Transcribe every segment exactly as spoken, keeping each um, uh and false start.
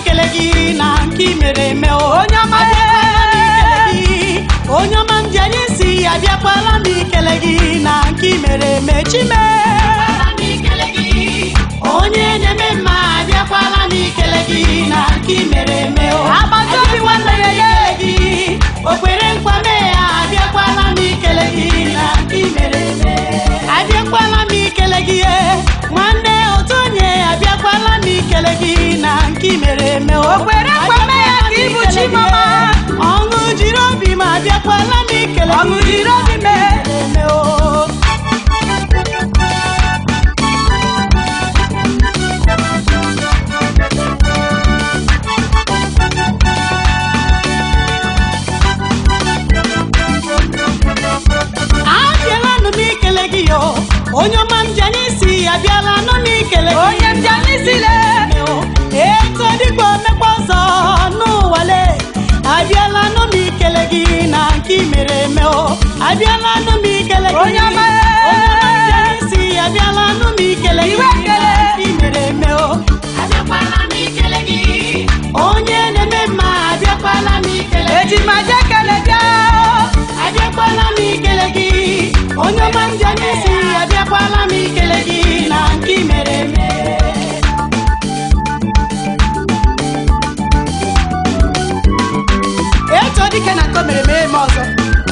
ikele gị na nke mere eme onye ọma onye ọma ndị anyị si abịakwala m ikele gị na nke mere eme chime onye na-eme mma abịakwala m ikele gị na nke mere eme agbata obi nwanne ya ikele gị okwere nkwame ya abịakwala m ikele gị na nke mere eme abịakwala m ikele gị nwanne otu onye abịakwala m ikele gị na nke mere eme okwere nkwame ya ka ịbụ chimama ọṅụ jiri obi ma abịakwala m ikele gị ọṅụ jiri obi me onye ọma m ji anyị si abịala nọ n'ikele gị onye m ji anyị si le eto dịkwa omekwa ọzọ n'ụwale abịala nọ n'ikele gị na nke mere eme o abịala nọ n'ikele gị onye ọma m ji anyị si abịala nọ n'ikele gị na nke mere eme o abịakwala m ikele gị onye na-eme mma abịakwala m ikele gị eji ma je kele bịa abịakwala m ikele gị onye ọma m ji anyị si abịakwala m ikele gị na nke mere eme eto dike na nke mere eme eme ọzọ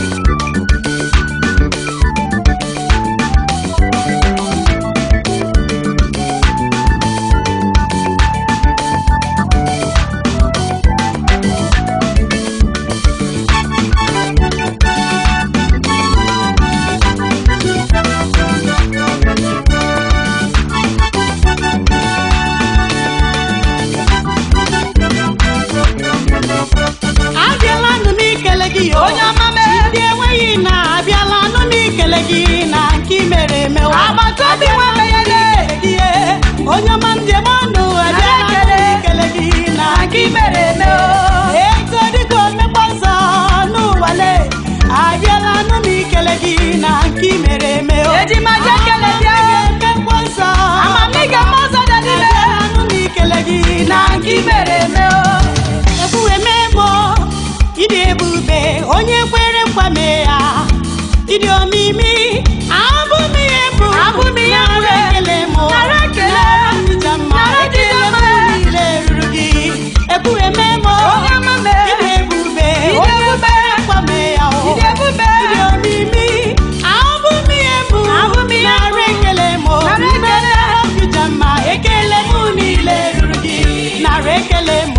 onye ọma m ndị enweghị na abịala nụ n'ikele gị na nke mere eme agbata obi nwanne ya gị onye ọma m ji eme ọnụ abịala nụ n'ikele gị na nke mere eme eto dịka omekwa ọzọ n'ụwale abịala nụ n'ikele gị na nke mere eme eji ma je kele bịa emekwa ọzọ amamiga m ọzọ dị n'ime abịala nụ n'ikele gị na nke mere eme ekwuwe memo ịdị ebube onye kwere nkwame ya ịdị omimi abụ m ihe bụ abụ m ihe bụ ekele m nara ekele nara ekele m niile ruru gị ekwuwe memo onye ọma m ịdị ebube onye kwere nkwame ya ịdị ebube ịdị omimi abụ m ihe bụ abụ m ihe nara ekele m nara ekele ọkụjama ekele m niile ruru gị nara ekele m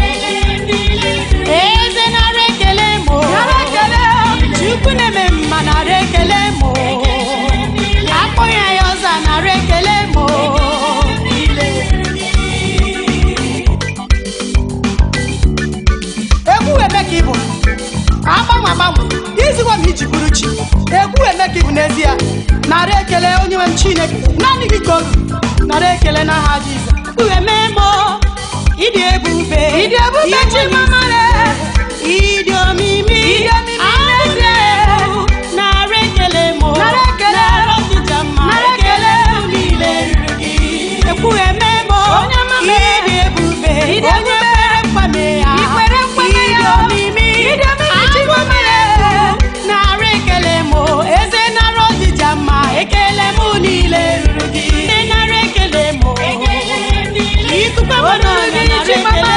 eze nara ekele m chukwu na-eme mma nara ekele m akpọ ya ya ọza nara ekele m egwu eme ka ịbụ agbanwe agbanwe izigwa m iji bụrụ chi egwu eme ka ịbụ n'ezie nara ekele onye nwe m Chineke naanị gị ka oru nara ekele n'aha Jizọs egwu eme m ịdị ebube ịdị ebube chimamare ịdị omimi ịdị omimi n'ezie nara ekele m nara ekele ọdịja mma nara ekele niile ruru gị ekwu eme m onye ọma m ịdị ebube ịdị ebube nkwame ya ikwere nkwame ya ịdị omimi ịdị omimi chimamare nara ekele m eze nara ọdịja mma ekele m niile ruru gị nara ekele m ikukwe m nara ekele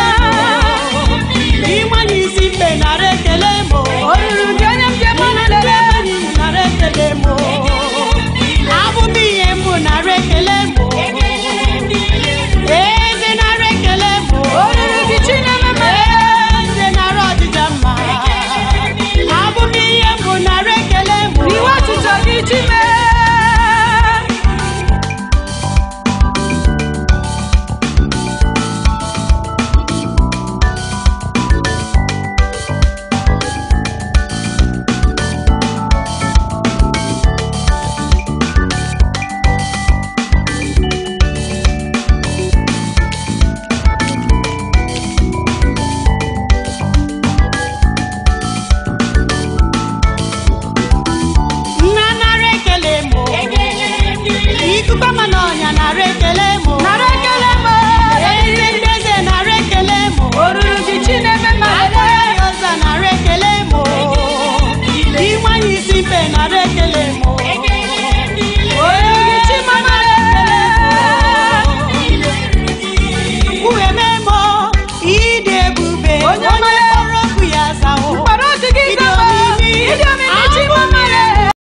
ịmanye isi mbe nara ekele m oruru gị onye m ji eme ọnụ lele nara ekele m abụ m ihe mbụ nara ekele